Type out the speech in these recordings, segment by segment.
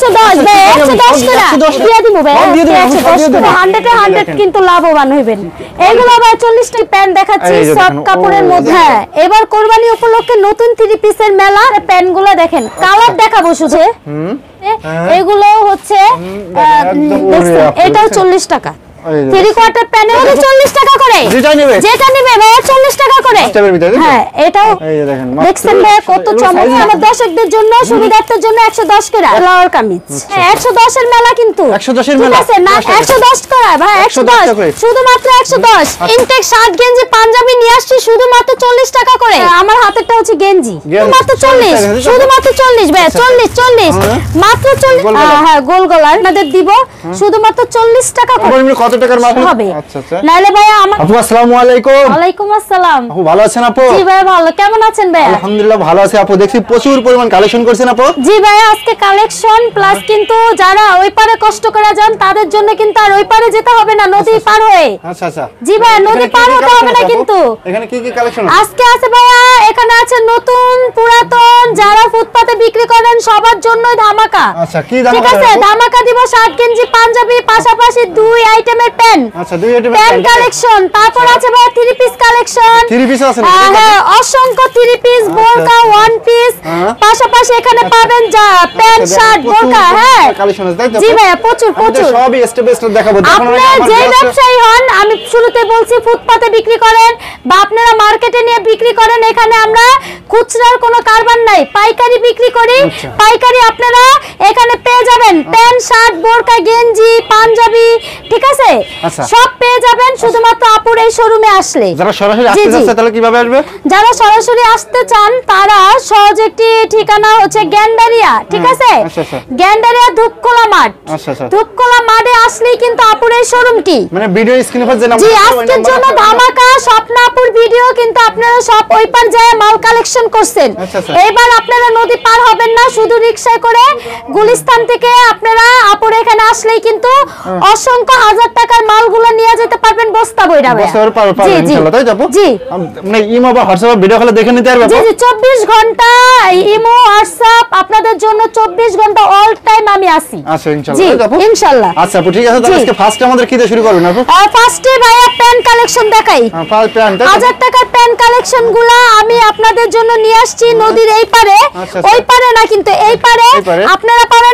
110 ভাই 110 করে দিয়ে দিব ভাই 110 করে 100 এ 100 কিন্তু লাভবান হবেন। এগুলো ভাই 40 টি প্যান্ট দেখাচ্ছি সফট কাপড়ের মধ্যে। এবার কোরবানি উপলক্ষে নতুন 3 পিসের মেলা প্যান্টগুলো দেখেন কালার দেখাবো শুধু। এগুলো হচ্ছে এটাও 40 টাকা 3 কোয়ার্টার প্যান্ট এর 40 টাকা করে যেটা নেবে ভাই 40 টাকা করে। হ্যাঁ এটাও দেখছেন ভাই কত চমৎকার। আমার দর্শকদের জন্য সুবিধার্থের জন্য 110 করে লাল কামিজ 110 এর মেলা কিন্তু 110 এর মেলা ঠিক আছে না 110 করে ভাই 110 শুধুমাত্র 110। ইনটেক শার্ট গেঞ্জি পাঞ্জাবি নিয়ে আসছি শুধুমাত্র 40 টাকা করে। আমার হাতেরটা হচ্ছে গেঞ্জি শুধুমাত্র 40 শুধুমাত্র 40 ভাই 40 মাত্র 40। হ্যাঁ গোল গলার আপনাদের দিব শুধুমাত্র 40 টাকা করে। কত টাকার মাল হবে? আচ্ছা আচ্ছা নালে ভাই আপু আসসালামু আলাইকুম। ওয়ালাইকুম আসসালাম। আপু ভালো আছেন আপু? জি ভাই ভালো। কেমন আছেন ভাই? আলহামদুলিল্লাহ ভালো আছি আপু। দেখছি প্রচুর পরিমাণ কালেকশন করছেন আপু। জি ভাই আজকে কালেকশন প্লাস কিন্তু যারা ওই পারে কষ্ট করে যান তাদের জন্য কিন্তু আর ওই পারে যেতে হবে না নদী পার হয়ে। আচ্ছা আচ্ছা জি ভাই নদী পার হতে হবে না কিন্তু। এখানে কি কি কালেকশন আজকে আছে ভাইয়া? এখানে আছে নতুন পুরাতন যারা ফুটপাতে বিক্রি করেন সবার জন্যই ধামাকা। আচ্ছা কি ধামাকা? ঠিক আছে ধামাকা দিব শার্ট গেঞ্জি পাঞ্জাবি পাশাপাশি 2 আইটেমের প্যান্ট। আচ্ছা 2 আইটেমের প্যান্ট কালেকশন। তারপর আছে ভাই 3 পিস কালেকশন। 3 পিস আছে না? হ্যাঁ অসংখ্য 3 পিস বোরকা 1 পিস পাশাপাশি এখানে পাবেন যা প্যান্ট শার্ট বোরকা। হ্যাঁ কালেকশন আছে তাই তো? জি ভাই প্রচুর সবই স্টেপ বাই স্টেপ দেখাবো। আপনারা যে ব্যবসায়ী হন আমি শুরুতে বলছি ফুটপাতে বিক্রি করেন বা আপনারা মার্কেটে নিয়ে বিক্রি করেন এখানে আমরা খুচরার কোনো কারবার নাই পাইকারি বিক্রি করি। পাইকারি আপনারা এখানে পেয়ে যাবেন প্যান্ট শার্ট বোরকা গেঞ্জি পাঞ্জাবি ঠিক আছে সব পেয়ে যাবেন শুধুমাত্র আপুর এই শোরুমে আসলে। যারা সরাসরি আসতে চাচ্ছে তাহলে কিভাবে আসবে? যারা সরাসরি আসতে চান তারা সহজ একটি ঠিকানা হচ্ছে গ্যান্ডারিয়া ঠিক আছে গ্যান্ডারিয়া ধূপখোলা মাঠ। ধূপখোলা মাঠে আসলেই কিন্তু আপুর এই শোরুমটি মানে ভিডিও স্ক্রিনে পর যে নাম্বার জি আজকের জন্য ধামাকা স্বপ্নাপুর ভিডিও কিন্তু আপনারা সব ওই পার যায় মাল কালেকশন করছেন। এবার আপনারা নদী পার হবেন না শুধু রিকশায় করে গুলিস্তান থেকে আপনারা আপুর এখানে আসলেই কিন্তু অসংখ্য হাজার টাকার মালগুলো নিয়ে যেতে পারবেন বস্তা বইরা ভাই। বস্তা পারবেন ইনশাআল্লাহ তাই যাবো। জি মানে ইমো বা হোয়াটসঅ্যাপ ভিডিও কলে দেখে নিতে পারবেন। জি জি 24 ঘন্টা ইমো হোয়াটসঅ্যাপ আপনাদের জন্য 24 ঘন্টা অল টাইম আমি আছি। আচ্ছা ইনশাআল্লাহ যাবো ইনশাআল্লাহ। আচ্ছা আপু ঠিক আছে তাহলে আজকে ফার্স্টে আমাদের কি দিয়ে শুরু করবেন আপু? ফার্স্টে ভাইয়া প্যান্ট কালেকশন দেখাই। প্যান্ট 1000 টাকার প্যান্ট কালেকশনগুলো আমি আপনাদের জন্য নিয়ে আসছি নদীর এই পারে ওই পারে না কিন্তু এই পারে আপনারা পাবেন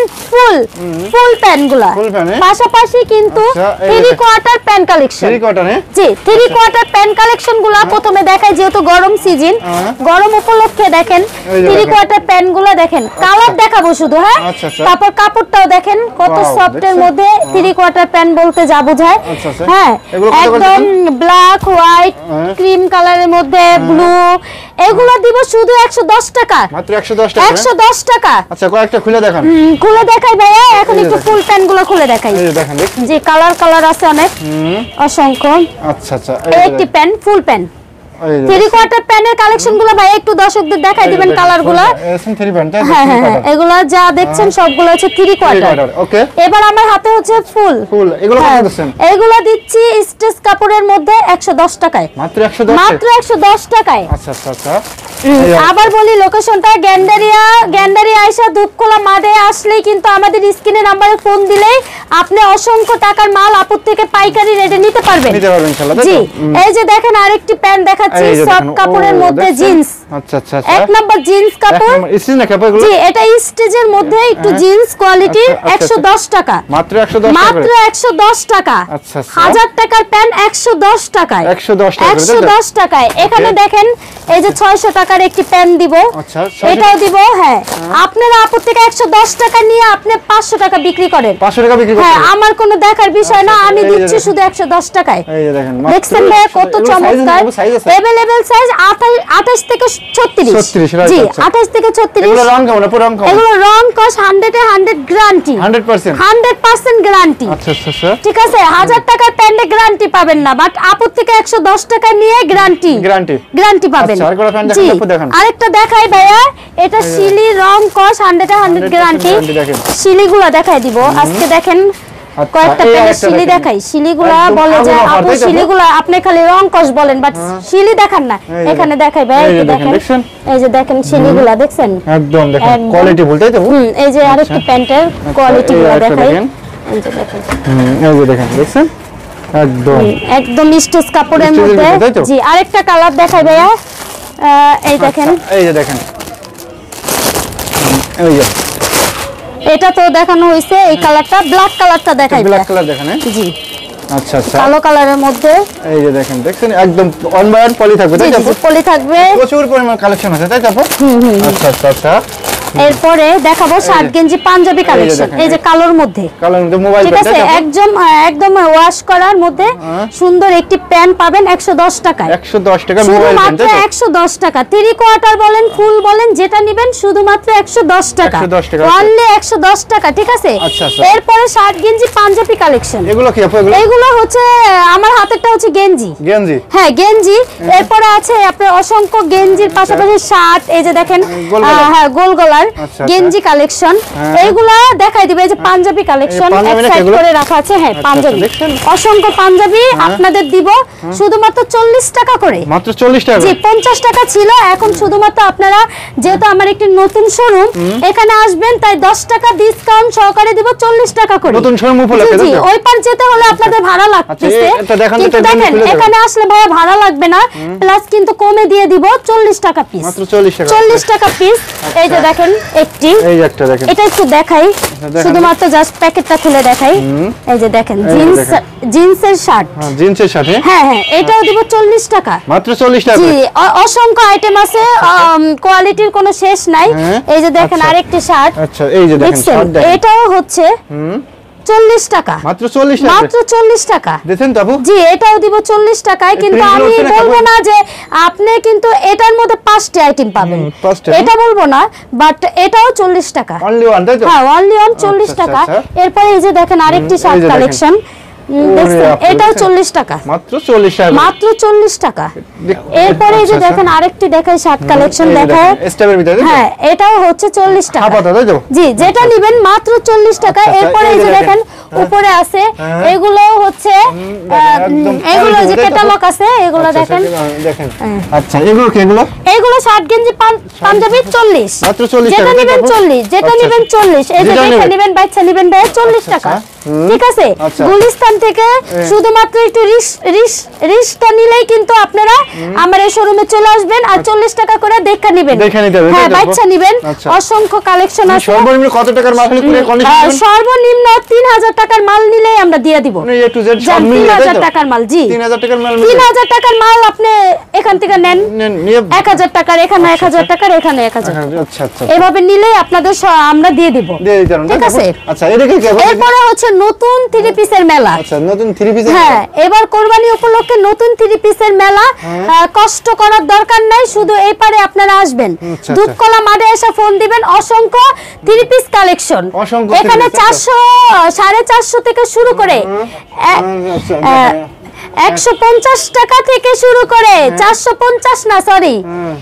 ফুল প্যান্টগুলো পাশাপাশি কিন্তু 3 কোয়ার্টার প্যান্ট কালেকশন। 3 কোয়ার্টার জি 3 কোয়ার্টার প্যান্ট কালেকশনগুলো প্রথমে দেখাই যেহেতু গরম সিজন গরম উপলক্ষে দেখেন 3 কোয়ার্টার প্যান্টগুলো দেখেন কালার দেখাবো শুধু। হ্যাঁ তারপর কাপড়টাও দেখেন কত সফটের মধ্যে 3 কোয়ার্টার প্যান্ট বলতে যা বোঝায়। হ্যাঁ একদম ব্ল্যাক হোয়াইট ক্রিম কালারের মধ্যে ব্লু এগুলো দিব শুধু 110 টাকা মাত্র 110 টাকা 110 টাকা। আচ্ছা কয়েকটা খুলে দেখান। খুলে দেখাই ভাইয়া এখন একটু ফুল প্যান্টগুলো খুলে দেখাই। এই দেখেন জি কালার আছে অনেক অসংখ্য। আচ্ছা আচ্ছা একটি প্যান্ট ফুল প্যান্ট 3 কোয়ার্টার প্যান্টের কালেকশনগুলো ভাই একটু দর্শকদের দেখাই দিবেন কালারগুলো। হ্যাঁ হ্যাঁ এগুলো যা দেখছেন সবগুলো হচ্ছে 3 কোয়ার্টার। ওকে এবার আমার হাতে হচ্ছে ফুল এগুলো কত দিচ্ছেন? এগুলো দিচ্ছি স্টেজ কাপড়ের মধ্যে 110 টাকায় মাত্র 110 মাত্র 110 টাকায়। আচ্ছা আচ্ছা আচ্ছা আবার বলি লোকেশনটা গ্যান্ডারিয়া আইসা ধূপখোলা মাঠে আসলেই কিন্তু আমাদের স্ক্রিনে নম্বরে ফোন দিলেই আপনি অসংখ্য টাকার মাল আপুর থেকে পাইকারি রেটে নিতে পারবেন ইনশাআল্লাহ। জি এই যে দেখেন আরেকটি প্যান্ট দেখাচ্ছি সফট কাপড়ের মধ্যে জিন্স। আচ্ছা আচ্ছা এক নাম্বার জিন্স কাপড় স্টিচ না কাপড় জি এটা স্টিচের মধ্যে একটু জিন্স কোয়ালিটির 110 টাকা মাত্র 110 টাকা মাত্র 110 টাকা। আচ্ছা আচ্ছা 1000 টাকার প্যান্ট 110 টাকায় 110 টাকায়। এখানে দেখেন এই যে 600 টাকার একটি প্যান্ট দিব এটাও দিব। হ্যাঁ আপনারা আপুর থেকে 110 টাকা নিয়ে আপনি 500 টাকা বিক্রি করেন 500 টাকা বিক্রি করেন। হ্যাঁ আমার কোনো দেখার বিষয় না আমি দিচ্ছি শুধু 110 টাকায়। এই দেখেন দেখছেন ভাই কত চমৎকার अवेलेबल সাইজ 28 থেকে 36 জি 28 থেকে 36। এগুলো রং কেমন পুরো রং কেমন? এগুলো রং কস 100 এ 100 গ্যারান্টি 100% গ্যারান্টি। আচ্ছা আচ্ছা ঠিক আছে 1000 টাকার প্যান্টে গ্যারান্টি পাবেন না বাট আপুর থেকে 110 টাকা নিয়ে গ্যারান্টি পাবেন। জি আরেকটা দেখাই ভাইয়া এটা শিলি রং কস 100 এ 100 গ্যারান্টি শিলিগুলো দেখাই দিব আজকে দেখেন আচ্ছা, কয়েকটা এই প্যানের একটা শিলি দেখেন। দেখাই, শিলিগুলা একদম বলে যে আগুন অফার, আপু তাই তো? শিলিগুলা আপনি খালি রং কষ বলেন, বাট শিলি দেখান না। এই যে এখানে দেখাই ভাই, এই যে একটু দেখেন, দেখেন, দেখছেন? এই যে দেখেন শিলিগুলা দেখছেন, একদম দেখেন একদম। কোয়ালিটি বলতেই তো। এই যে আরেকটি প্যান্টের কোয়ালিটি এই গুলো আরেকটা দেখাই, দেখেন। এই যে দেখেন এই যে দেখেন, দেখছেন? একদম একদম স্টেজ কাপড়ের স্টেজের মধ্যে। ভিতরে, তাই তো? জি, আরেকটা কালার দেখাই ভাইয়া, এই দেখেন, আচ্ছা, এই যে দেখেন, এই যে এটা তো দেখানো হয়েছে, এই কালারটা ব্ল্যাক কালারটা দেখাই ব্ল্যাক ভাইয়া। কালার দেখেন, হ্যাঁ? জি, আচ্ছা আচ্ছা, কালো কালারের মধ্যে। এই যে দেখেন, দেখছেন? একদম অন বাই অন পলি থাকবে, জি তাই তো? জি জি, পলি থাকবে। প্রচুর পরিমাণ কালেকশন আছে, তাই তো আপু? আচ্ছা আচ্ছা আচ্ছা, এরপরে দেখাবো শার্ট গেঞ্জি পাঞ্জাবি কালেকশন, দেখেন, এই যে কালোর মধ্যে। কালার মধ্যে মোবাইল ঠিক আছে, একদম একদম ওয়াশ করার মধ্যে সুন্দর একটি প্যান্ট পাবেন 110 টাকায়। 110 টাকা মোবাইল প্যান্ট, শুধুমাত্র তাই তো? 110 টাকা, 3 কোয়ার্টার বলেন ফুল বলেন যেটা নেবেন শুধুমাত্র 110 টাকা, 110 টাকা, অনলি 110 টাকা। ঠিক আছে, আচ্ছা, আচ্ছা। এরপরে শার্ট গেঞ্জি পাঞ্জাবি কালেকশন, এগুলো কি আপু? এগুলো এগুলো হচ্ছে আমার হাতেরটা হচ্ছে গেঞ্জি। গেঞ্জি, হ্যাঁ গেঞ্জি, এরপরে আছে আপনার অসংখ্য গেঞ্জির পাশাপাশি শার্ট, এই যে দেখেন গোল গলার। হ্যাঁ গোল গলার আচ্ছা, গেঞ্জি কালেকশন, এইগুলা দেখাই দিবে। এই যে পাঞ্জাবি কালেকশন পাঞ্জাবি এক নাকি সাইড এগুলো? করে রাখা আছে, হ্যাঁ আচ্ছা, পাঞ্জাবি, দেখছেন? অসংখ্য পাঞ্জাবি আপনাদের দিব শুধুমাত্র 40 টাকা করে। মাত্র 40 টাকা? জি, 50 টাকা ছিল, এখন শুধুমাত্র আপনারা, যেহেতু আমার একটি নতুন শোরুম, এখানে আসবেন তাই 10 টাকা ডিসকাউন্ট সহকারে দিব 40 টাকা করে। নতুন শোরুম উপলক্ষে, জি, তাই তো? ওই পার যেতে হলে আপনাদের ভাড়া লাগতেছে, এটা দেখান তো, কিন্তু এটা দেখেন খুলে দেখান। এখানে আসলে ভাইয়া ভাড়া লাগবে না, প্লাস কিন্তু কমে দিয়ে দিব 40 টাকা পিস, মাত্র 40 টাকা, 40 টাকা পিস। এই যে দেখেন একটি, এই যে একটা দেখেন, এটা একটু দেখাই, দেখান। শুধুমাত্র জাস্ট প্যাকেটটা খুলে দেখাই। এই যে দেখেন এই যে জিন্স, দেখেন। জিন্সের শার্ট, হ্যাঁ জিন্সের সাথে হ্যাঁ হ্যাঁ, এটাও দিব 40 টাকা। মাত্র 40 টাকা? জি, অসংখ্য আইটেম আছে, কোয়ালিটির কোনো শেষ নাই। হ্যাঁ, এই যে দেখেন আচ্ছা। আরেকটি শার্ট, আচ্ছা, এই যে দেখেন দেখছেন, শার্ট দেখেন, এটাও হচ্ছে 40 টাকা, মাত্র 40 টাকা, মাত্র 40 টাকা। দেখেন তো আপু? জি, এটাও দিব 40 টাকায়, কিন্তু প্রিন্ট আমি হচ্ছে না বলবো কেমন? না যে আপনি কিন্তু এটার মধ্যে 5টি আইটেম পাবেন, 5টা, এটা বলবো না, বাট এটাও 40 টাকা। অনলি ওয়ান, তাই তো? হ্যাঁ, অনলি অন 40 আচ্ছা, টাকা। আচ্ছা। এরপরে এই যে দেখেন আরেকটি শার্ট এই যে দেখেন। কালেকশন, দেখছেন, আপু, এটাও দেখছেন? 40 টাকা, মাত্র 40 টাকা, মাত্র 40 টাকা। এরপরে এই যে আচ্ছা, দেখেন আরেকটি দেখাই শার্ট কালেকশন এই যে দেখায়, দেখেন, স্টেপের ভিতরে, তাই তো? হ্যাঁ এটাও হচ্ছে 40 টাকা। হাফাতা, তাই তো? জি, যেটা নেবেন মাত্র 40 টাকা। আচ্ছা, এরপরে এই যে দেখেন উপরে আছে, এগুলো হচ্ছে একদম এগুলো যে quality, তাই তো? ক্যাটালগ আছে, এগুলো আচ্ছা, দেখেন, দেখেন, আচ্ছা, এগুলো কি? এগুলো এগুলো শার্ট গেঞ্জি পাঞ্জাবি 40, মাত্র 40 যেটা টাকা, নেবেন তাই তো? 40, যেটা আচ্ছা, নেবেন 40, এই যে যেটা দেখে নেবেন। নেবেন বাচ্চা নেবেন ভাই 40 টাকা। ঠিক আছে, আচ্ছা। গুলিস্তান থেকে শুধুমাত্র একটু রিস্কটা নিলেই কিন্তু আপনারা আমার এই শোরুমে চলে আসবেন, আর 40 টাকা করে দেখে নেবেন। দেখে নিতে হবে, হ্যাঁ, তাই তো? বাচ্চা নেবেন, আচ্ছা। অসংখ্য কালেকশন আছে। সর্বনিম্ন কত টাকার মাল হলে পুরো কন্ডিশন? সর্বনিম্ন 3000 টাকার মাল নিলেই আমরা দিয়ে দিব। এ টু জেড সব মিলিয়ে, তাই 3000 তো? টাকার মাল, জি 3000 টাকার মাল মিলিয়ে 3000 টাকার মাল আপনি এখান থেকে নেন, নিয়ে 1000 টাকার, এখানে 1000 টাকার, এখানে 1000, আচ্ছা আচ্ছা, এভাবে নিলেই আপনাদের আমরা দিয়ে দিব। দিয়ে দিতে পারেন, ঠিক তাই তো? আছে। আচ্ছা, এদিকে কি আপু? এরপরে হচ্ছে নতুন 3 পিসের মেলা। আচ্ছা, নতুন 3 পিস, হ্যাঁ, এবার কোরবানি উপলক্ষে নতুন 3 পিসের মেলা, কষ্ট করার দরকার নাই, শুধু এই পারে আপনারা আসবেন, আচ্ছা। দুধকলা মাঠে এসে ফোন দিবেন। অসংখ্য 3 পিস কালেকশন, অসংখ্য এখানে 3 piece, 400 450 থেকে শুরু করে আচ্ছা, 150 টাকা থেকে শুরু করে 450 না, সরি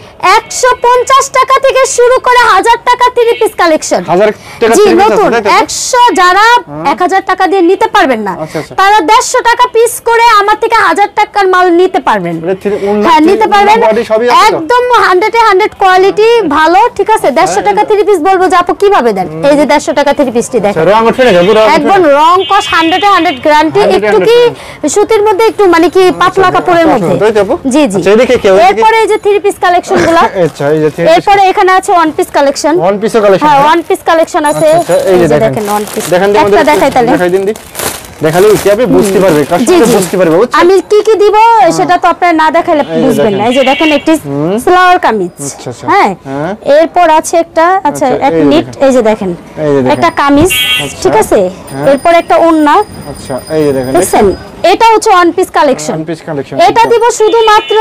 150 টাকা থেকে শুরু করে 1000 টাকা 3 পিস কালেকশন। 1000 টাকা জি, 3 piece নতুন আছে, তাই তো? 100 যারা 1000 টাকা দিয়ে নিতে পারবেন না, আচ্ছা, আচ্ছা। তারা 150 টাকা পিস করে আমার থেকে 1000 টাকার মাল নিতে পারবেন। উন্নত হ্যাঁ, নিতে পারবেন, বডি সবই আছে তো? একদম 100 কোয়ালিটি ভালো। ঠিক আছে, 150 টাকা 3 পিস বলবো যে আপু কিভাবে দেন? এই যে 150 টাকা 3 পিসটি দেখেন, রং উঠে না, পুরো একদম রং কস 100 গ্যারান্টি, 100 একটু কি সুতির মধ্যে একটু মানে কি পাতলা কাপড়ের মধ্যে। তাই তো আপু? জি জি। আচ্ছা, এদিকে কি? এরপরে এই যে 3 পিস কালেকশন গুলা, আচ্ছা, এই যে 3 পিস, এরপরে এখানে আছে 1 পিস কালেকশন। 1 পিস কালেকশন, হ্যাঁ, 1 পিস কালেকশন আছে। আচ্ছা, এই যে দেখেন 1 পিস, দেখেন দিন একটা দেখাই তাহলে। দেখাই দিন, দেখালে কি আপনি বুঝতে পারবে, জি কাস্টমার জি, বুঝতে পারবে, বুঝছেন? আমি কি কি দিব সেটা তো আপনারা না দেখালে এই যে বুঝবেন না। দেখেন। এই যে দেখেন একটি সালোয়ার কামিজ, আচ্ছা, আচ্ছা। হ্যাঁ, হ্যাঁ। এরপর আছে একটা, আচ্ছা আচ্ছা, এক এই যে মিনিট, দেখেন। এই যে দেখেন এই যে দেখেন। একটা কামিজ, আচ্ছা। ঠিক আছে, হ্যাঁ। এরপর একটা ওড়না, আচ্ছা, এই যে দেখেন, দেখছেন, এটা হচ্ছে 1 পিস কালেকশন। 1 পিস কালেকশন, এটা দিব শুধুমাত্র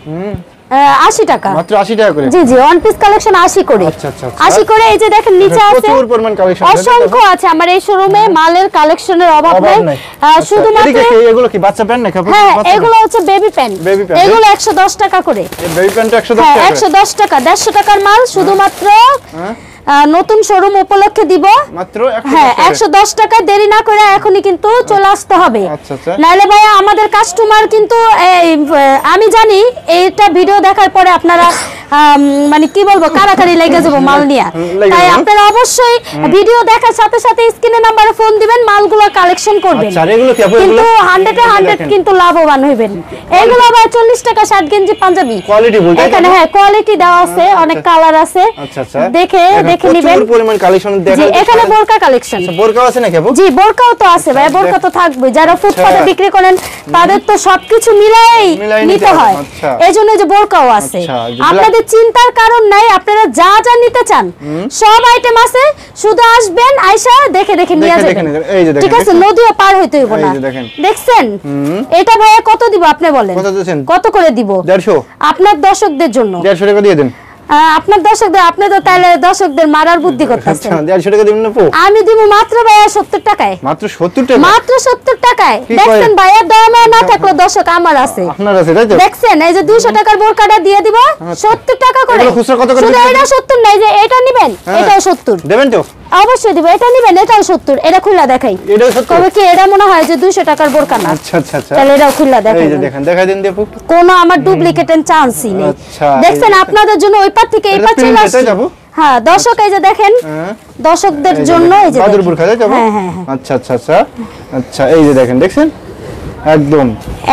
80 টাকা। মাত্র 80 টাকা করে। জি জি, 1 পিস কালেকশন 80 করে। আচ্ছা, আচ্ছা, আচ্ছা। 80 করে। এই যে দেখেন নিচে আছে প্রচুর পরিমাণ কালেকশন, অসংখ্য আছে। আমার এই শোরুমে মালের কালেকশনের অভাব নাই, শুধুমাত্র এদিকে কি এগুলো কি বাচ্চা প্যান্ট নাকি আপু? হ্যাঁ, বাচ্চা এগুলো হচ্ছে বেবি প্যান্ট, Baby pant, এগুলো 110 টাকা করে। এই বেবি প্যান্ট 110 হ্যাঁ, টাকা করে। 110 টাকা, 150 টাকার মাল শুধুমাত্র নতুন শোরুম উপলক্ষে দিব মাত্র হ্যাঁ 110 টাকা। দেরি না করে এখনই কিন্তু চলে আসতে হবে। আচ্ছা আচ্ছা। নাইলে ভাইয়া আমাদের কাস্টমার কিন্তু আমি জানি এইটা ভিডিও দেখার পরে আপনারা মানে কি বলবো কারাকারি লেগে যাবো মাল নিয়ে, তাই আপনারা অবশ্যই ভিডিও দেখার সাথে সাথে স্ক্রিনে নাম্বারে ফোন দিবেন, মালগুলো কালেকশন করবেন। আচ্ছা এগুলো কি আপু? কিন্তু 100 কিন্তু লাভবান হইবেন। এগুলো ভাই 40 টাকা শার্ট গেঞ্জি পাঞ্জাবি কোয়ালিটি বলতে এখানে হ্যাঁ কোয়ালিটি দেওয়া আছে, অনেক কালার আছে। আচ্ছা আচ্ছা। দেখে নেবেন। প্রচুর পরিমাণ কালেকশন দেখা জি এখানে বোরকা কালেকশন। আচ্ছা বোরকা আছে নাকি আপু? জি বোরকাও তো আছে ভাই, বোরকা তো থাকবে। যারা ফুটপাতে বিক্রি করেন তাদের তো সবকিছু মিলাই নিতে হয়, এইজন্য যে বোরকাও আছে। আপনাদের চিন্তার কারণ নাই, আপনারা যা যা নিতে চান সব আইটেম আছে, শুধু আসবেন আয়শা দেখে নিয়ে যাবেন। ঠিক আছে, নদীও পার হইতে হইব না। দেখছেন এটা ভাইয়া কত দিব আপনি বলেন? কত করে দিব? 150। আপনার দর্শকদের জন্য 150 টাকা দিয়ে দেন। আপনার দর্শকদের, আপনি তো তাহলে দর্শকদের মারার বুদ্ধি করতেছেন। 150 টাকা দিবেন না আপু? আমি দিব মাত্র ভাইয়া 70 টাকায়। মাত্র 70 টাকা? মাত্র 70 টাকায়। দেখছেন ভাইয়া দমে না থাকলো দর্শক আমার আছে। আপনার আছে তাই তো? দেখছেন এই যে 200 টাকার বোরকাটা দিয়ে দিব 70 টাকা করে। এগুলো খুচরা কত করে? শুধু এটা 70 নাই, যে এটা নেবেন এটাও 70 দেবেন তো? অবশ্যই দিব। এটা নেবেন এটাও 70। এটা খুললা দেখাই। এটাও 70? কবে কি এটা মনে হয় যে 200 টাকার বোরকা না। আচ্ছা আচ্ছা আচ্ছা। তাহলে এটাও খুললা দেখাই। এই যে দেখেন, দেখাই দেন দি আপু। কোনো আমার ডুপ্লিকেটের চান্সই নেই। আচ্ছা দেখছেন আপনাদের জন্য ওই পার থেকে এই পার চলে আসছে। হ্যাঁ দর্শক এই যে দেখেন, দর্শকদের জন্য এই যে বাদুর বোরকা তাই তো? হ্যাঁ হ্যাঁ। আচ্ছা আচ্ছা আচ্ছা আচ্ছা। এই যে দেখেন, দেখছেন একদম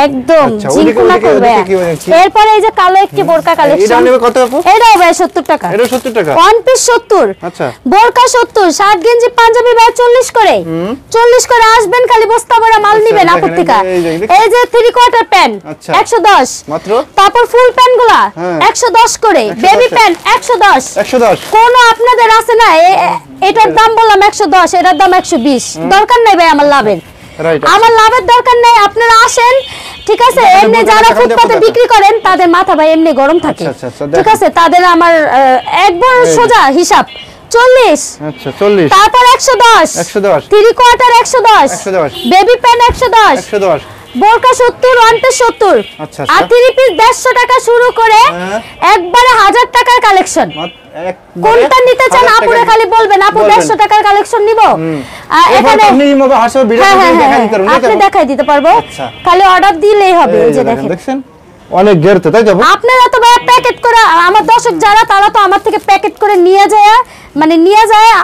জিনকুনা করবে। এরপরে এই যে কালো একটি বোরকা কালেকশন। এটা নেবে কত আপু? এটাও ভাই 70 টাকা। এটা 70 টাকা। One piece 70। আচ্ছা। বোরকা 70, শার্ট গেঞ্জি পাঞ্জাবি ভাই 40 করে। 40 করে আসবেন, খালি বস্তা ভরা মাল নেবেন আপত্তিকা। এই যে 3 কোয়ার্টার প্যান্ট 110 মাত্র। তারপর ফুল প্যান্ট গুলা 110 করে। Baby pant 110। কোন আপনাদের আছে না এটার দাম বললাম 110, এটার দাম 120। দরকার নাই ভাই আমার লাভের, আমার লাভের দরকার নাই। আপনারা আসেন, ঠিক আছে? এমনি যারা ফুটপাতে বিক্রি করেন তাদের মাথা ভাই এমনি গরম থাকে, ঠিক আছে? তাদের আমার একবার সোজা হিসাব 40। আচ্ছা 40। তারপর 110 3 কোয়ার্টার 110 বেবি প্যান্ট 110 বোরকা 70 ওয়ান পিস 70 আর 3 পিস 150 টাকা শুরু করে একবারে 1000 টাকার কালেকশন। কোনটা নিতে চান আপুরে খালি বলবেন, আপু 150 টাকার কালেকশন নিব। এখানে আপনি মোবাইল হাসবে ভিডিও দেখাই দিতে পারবেন, আপনি দেখাই দিতে পারবো, খালি অর্ডার দিলেই হবে। এই যে দেখেন অনেক গেরতে তাই যাবো। আপনারা তো ভাই প্যাকেট করে, আমার দর্শক যারা তারা তো আমার থেকে প্যাকেট করে নিয়ে যায়, মানে নিয়ে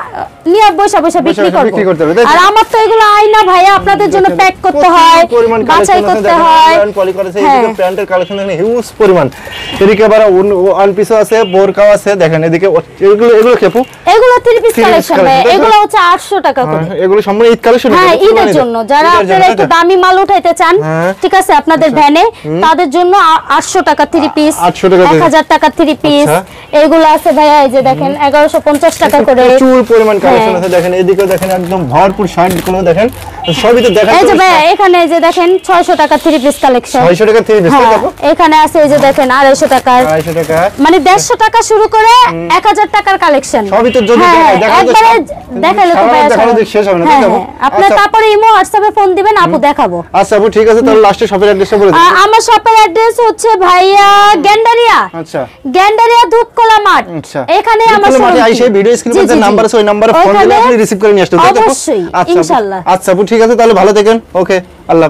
বসা বিক্রি করবে। আর আমার তো এগুলো আইনা ভাইয়া, আপনাদের জন্য প্যাক করতে হয়, বাছাই করতে হয়। প্যান্টের কালেকশন দেখেন হিউজ পরিমাণ। এদিকে আবার ওয়ান পিসও আছে, বোরকাও আছে। দেখেন এদিকে এগুলো কি আপু? এগুলো 3 পিস কালেকশন ভাই, এগুলো হচ্ছে 800 টাকা করে। এগুলো সম্পূর্ণ ঈদ কালেকশন। হ্যাঁ ঈদের জন্য, যারা আপনারা একটু দামি মাল উঠাইতে চান, ঠিক আছে, আপনাদের ভ্যানে, তাদের জন্য 800 টাকা 3 পিস, 1000 টাকা 3 পিস। এগুলো আছে ভাইয়া এই যে দেখেন 1150 টাকা করে। প্রচুর পরিমাণ কালেকশন আছে। দেখেন এদিকে দেখেন একদম ভরপুর শার্ট গুলো দেখেন, সবই তো দেখেন। এই যে ভাই এখানে এই যে দেখেন 600 টাকা 3 পিস কালেকশন। 600 টাকা 3 পিস দেখো। এখানে আছে এই যে দেখেন 250 টাকা, মানে 150 টাকা শুরু করে 1000 টাকার কালেকশন। সবই তো যদি একবারে দেখালে তো ভাই শেষ হবে না, দেখো। আপনি তারপরে ইমো হোয়াটসঅ্যাপে ফোন দিবেন, আপু দেখাবো। আচ্ছা আপু ঠিক আছে, তাহলে লাস্টে শপের অ্যাড্রেসটা বলে দিন। আমার শপের অ্যাড্রেস হচ্ছে ভাইয়া গ্যান্ডারিয়া। আচ্ছা গ্যান্ডারিয়া দুপকলা মাঠ। এখানে আমার শপে আইসে ভিডিও স্ক্রিনে যে নাম্বার আছে ওই নম্বরে ফোন দিলে আপনি রিসিভ করে নিয়ে আসতে পারবেন। অবশ্যই ইনশাআল্লাহ। আচ্ছা আপু ঠিক আছে, তাহলে ভালো থাকেন। ওকে, আল্লাহ।